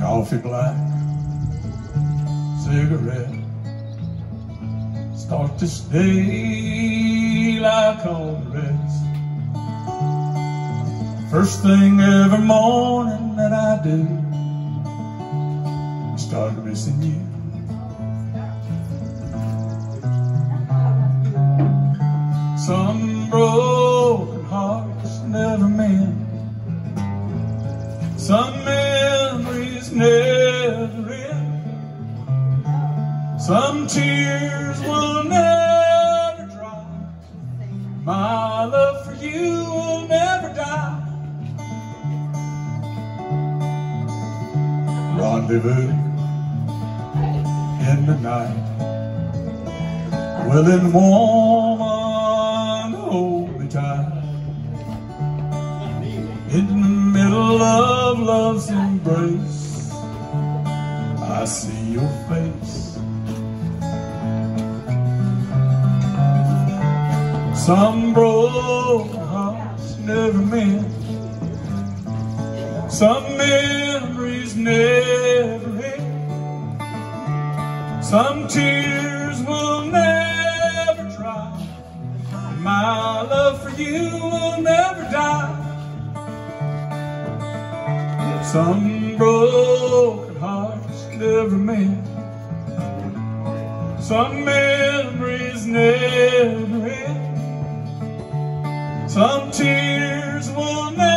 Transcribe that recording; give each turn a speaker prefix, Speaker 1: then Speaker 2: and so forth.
Speaker 1: coffee black, cigarette. Start this day like all the rest. First thing every morning that I do, I start missing you. Some broken hearts never mend. Some memories never end. Some tears will never dry. My love for you will never die. Rendezvous in the night, willing woman, hold me tight. In the middle of love's embrace, I see your face. Some broken hearts never mend. Some memories never end. Some tears will never dry. My love for you will never die. Some broken hearts never mend. Some memories never end. Some tears will never